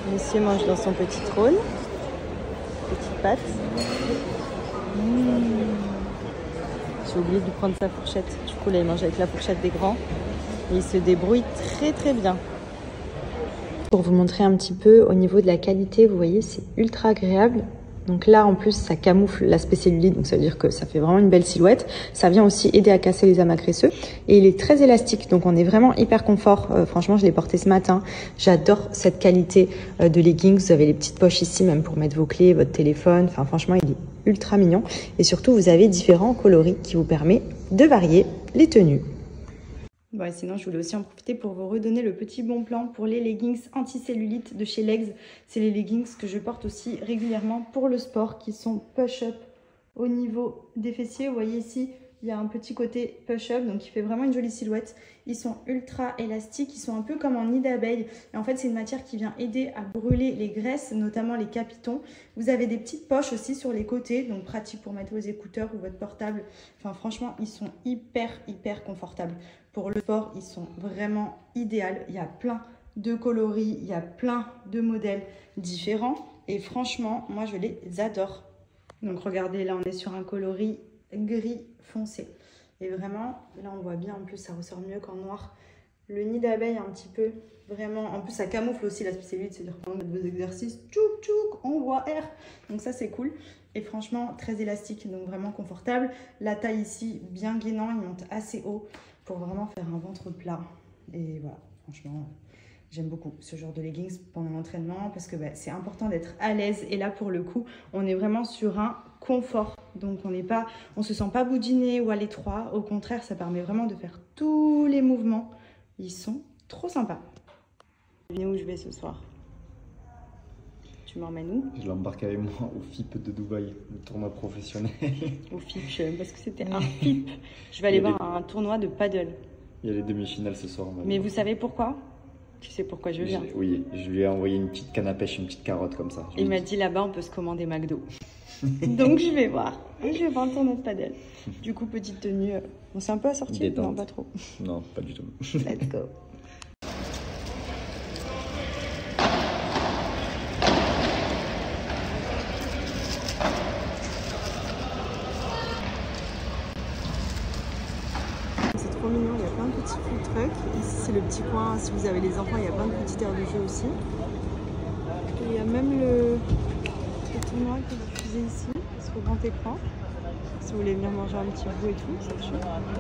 Monsieur mange dans son petit trône. Petite pâte. J'ai oublié de lui prendre sa fourchette. Du coup, là, il mange avec la fourchette des grands. Et il se débrouille très très bien. Pour vous montrer un petit peu au niveau de la qualité, vous voyez, c'est ultra agréable. Donc là, en plus, ça camoufle l'aspect cellulite, donc ça veut dire que ça fait vraiment une belle silhouette. Ça vient aussi aider à casser les amas graisseux. Et il est très élastique, donc on est vraiment hyper confort. Franchement, je l'ai porté ce matin. J'adore cette qualité de leggings. Vous avez les petites poches ici, même pour mettre vos clés, votre téléphone. Enfin, franchement, il est ultra mignon. Et surtout, vous avez différents coloris qui vous permettent de varier les tenues. Bon, et sinon, je voulais aussi en profiter pour vous redonner le petit bon plan pour les leggings anti-cellulite de chez Legs. C'est les leggings que je porte aussi régulièrement pour le sport, qui sont push-up au niveau des fessiers. Vous voyez ici, il y a un petit côté push-up, donc il fait vraiment une jolie silhouette. Ils sont ultra élastiques, ils sont un peu comme en nid d'abeille. Et en fait, c'est une matière qui vient aider à brûler les graisses, notamment les capitons. Vous avez des petites poches aussi sur les côtés, donc pratique pour mettre vos écouteurs ou votre portable. Enfin, franchement, ils sont hyper confortables. Pour le sport, ils sont vraiment idéaux. Il y a plein de coloris, il y a plein de modèles différents. Et franchement, moi, je les adore. Donc, regardez, là, on est sur un coloris gris foncé. Et vraiment, là, on voit bien, en plus, ça ressort mieux qu'en noir. Le nid d'abeille, un petit peu, vraiment. En plus, ça camoufle aussi l'aspect cellulite, c'est-à-dire pendant vos exercices, tchouk, tchouk, on voit R. Donc ça, c'est cool. Et franchement, très élastique, donc vraiment confortable. La taille ici, bien gainant, il monte assez haut pour vraiment faire un ventre plat. Et voilà, franchement, j'aime beaucoup ce genre de leggings pendant l'entraînement parce que c'est important d'être à l'aise. Et là, pour le coup, on est vraiment sur un confort. Donc, on se sent pas boudiné ou à l'étroit. Au contraire, ça permet vraiment de faire tous les mouvements. Ils sont trop sympas. Devinez où je vais ce soir? Tu m'emmènes où? Je l'embarque avec moi au FIP de Dubaï, le tournoi professionnel. Au FIP, je sais même pas ce que c'était un FIP. Je vais aller voir un tournoi de paddle. Il y a les demi-finales ce soir. Mais vous savez pourquoi? Tu sais pourquoi je viens? Oui, je lui ai envoyé une petite canne à pêche, une petite carotte comme ça. Il m'a dit là-bas on peut se commander McDo. Donc je vais voir. Et je vais voir le tournoi de paddle. Du coup, petite tenue. On s'est un peu assorti? Non, pas trop. Non, pas du tout. Let's go. C'est trop mignon, il y a plein de petits food trucks. Ici, c'est le petit coin. Si vous avez les enfants, il y a plein de petites aires de jeu aussi. Et il y a même le tournoi qui est diffusé ici, sur grand écran. Si vous voulez venir manger un petit bout et tout, c'est chouette.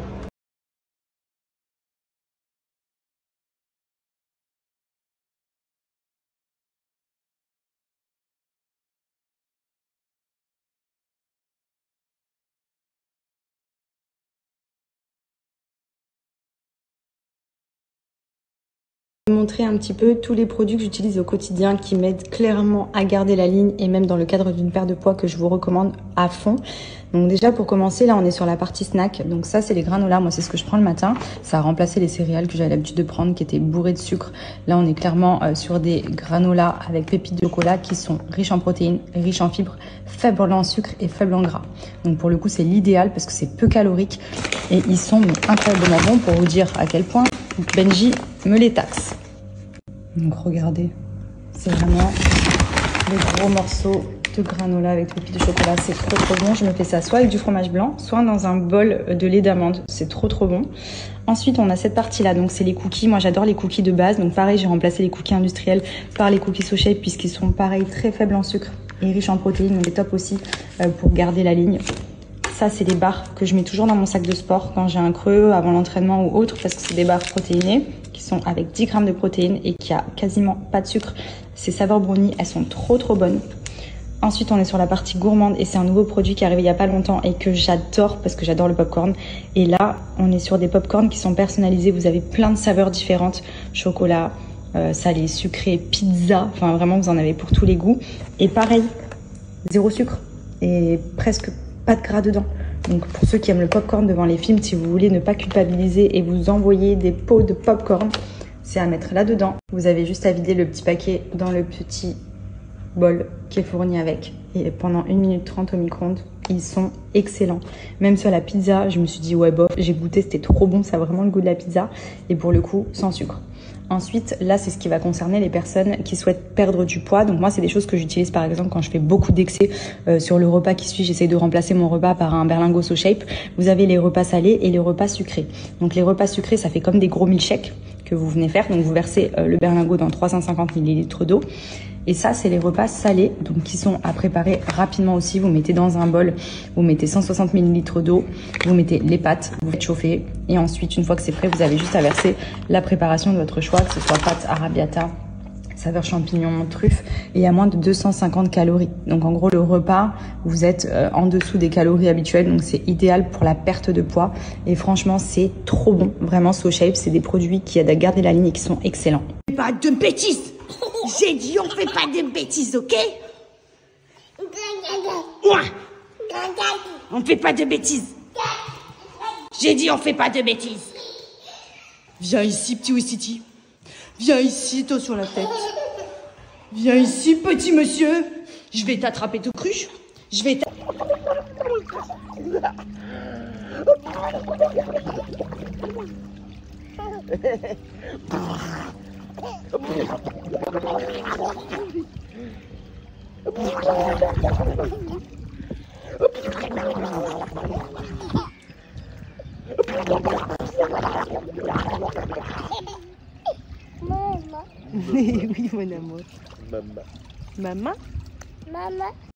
Montrer un petit peu tous les produits que j'utilise au quotidien qui m'aident clairement à garder la ligne et même dans le cadre d'une paire de poids que je vous recommande à fond. Donc déjà pour commencer, là on est sur la partie snack. Donc ça c'est les granolas, moi c'est ce que je prends le matin. Ça a remplacé les céréales que j'avais l'habitude de prendre qui étaient bourrées de sucre. Là on est clairement sur des granolas avec pépites de chocolat qui sont riches en protéines, riches en fibres, faibles en sucre et faibles en gras. Donc pour le coup c'est l'idéal parce que c'est peu calorique et ils sont incroyablement bons pour vous dire à quel point Benji me les taxe. Donc regardez, c'est vraiment des gros morceaux de granola avec pépites de chocolat, c'est trop bon. Je me fais ça soit avec du fromage blanc, soit dans un bol de lait d'amande, c'est trop bon. Ensuite on a cette partie là, donc c'est les cookies. Moi j'adore les cookies de base, donc pareil j'ai remplacé les cookies industriels par les cookies So Shape puisqu'ils sont pareil très faibles en sucre et riches en protéines, donc c'est top aussi pour garder la ligne. Ça c'est des barres que je mets toujours dans mon sac de sport quand j'ai un creux avant l'entraînement ou autre parce que c'est des barres protéinées qui sont avec 10 grammes de protéines et qui a quasiment pas de sucre. Ces saveurs brownie, elles sont trop bonnes. Ensuite, on est sur la partie gourmande et c'est un nouveau produit qui est arrivé il y a pas longtemps et que j'adore parce que j'adore le popcorn. Et là, on est sur des popcorn qui sont personnalisés. Vous avez plein de saveurs différentes, chocolat, salé, sucré, pizza. Enfin, vraiment, vous en avez pour tous les goûts. Et pareil, zéro sucre et presque pas de gras dedans. Donc pour ceux qui aiment le popcorn devant les films, si vous voulez ne pas culpabiliser et vous envoyer des pots de popcorn, c'est à mettre là-dedans. Vous avez juste à vider le petit paquet dans le petit bol qui est fourni avec. Et pendant 1 minute 30 au micro-ondes, ils sont excellents. Même sur la pizza, je me suis dit ouais bof, j'ai goûté, c'était trop bon, ça a vraiment le goût de la pizza. Et pour le coup, sans sucre. Ensuite, là, c'est ce qui va concerner les personnes qui souhaitent perdre du poids. Donc moi, c'est des choses que j'utilise par exemple quand je fais beaucoup d'excès sur le repas qui suit. J'essaye de remplacer mon repas par un berlingot SoShape. Vous avez les repas salés et les repas sucrés. Donc les repas sucrés, ça fait comme des gros milkshakes que vous venez faire. Donc vous versez le berlingot dans 350 ml d'eau. Et ça, c'est les repas salés, donc qui sont à préparer rapidement aussi. Vous mettez dans un bol, vous mettez 160 ml d'eau, vous mettez les pâtes, vous faites chauffer. Et ensuite, une fois que c'est prêt, vous avez juste à verser la préparation de votre choix, que ce soit pâtes arrabbiata, saveur champignon, truffe, et à moins de 250 calories. Donc en gros, le repas, vous êtes en dessous des calories habituelles, donc c'est idéal pour la perte de poids. Et franchement, c'est trop bon. Vraiment, SoShape, c'est des produits qui aident à garder la ligne et qui sont excellents. Pas de bêtises. J'ai dit on fait pas de bêtises, ok? Moi. On fait pas de bêtises. J'ai dit on fait pas de bêtises. Viens ici, petit Wistiti. Viens ici, toi sur la tête. Viens ici, petit monsieur. Je vais t'attraper tout cruche. Je vais Oui, mon amour. Maman. Maman? Maman.